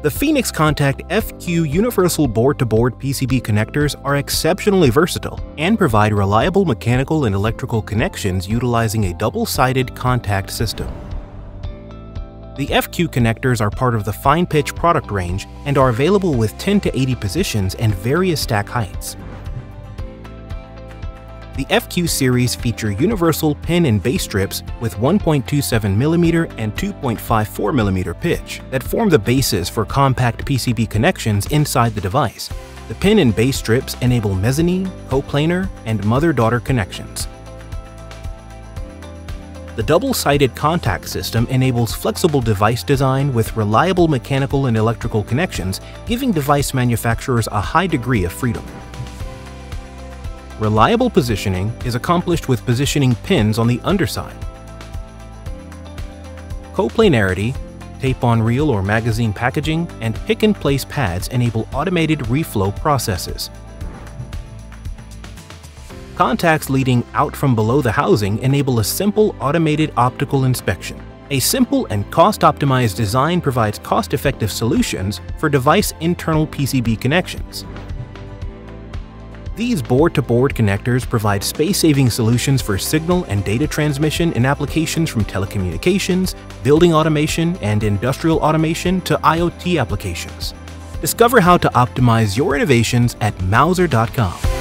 The Phoenix Contact FQ universal board-to-board PCB connectors are exceptionally versatile and provide reliable mechanical and electrical connections utilizing a double-sided contact system. The FQ connectors are part of the FINEPITCH product range and are available with 10 to 80 positions and various stack heights. The FQ series feature universal pin and base strips with 1.27mm and 2.54mm pitch that form the basis for compact PCB connections inside the device. The pin and base strips enable mezzanine, coplanar, and mother-daughter connections. The double-sided contact system enables flexible device design with reliable mechanical and electrical connections, giving device manufacturers a high degree of freedom. Reliable positioning is accomplished with positioning pins on the underside. Coplanarity, tape-on-reel or magazine packaging, and pick-and-place pads enable automated reflow processes. Contacts leading out from below the housing enable a simple automated optical inspection. A simple and cost-optimized design provides cost-effective solutions for device internal PCB connections. These board-to-board connectors provide space-saving solutions for signal and data transmission in applications from telecommunications, building automation, and industrial automation to IoT applications. Discover how to optimize your innovations at Mouser.com.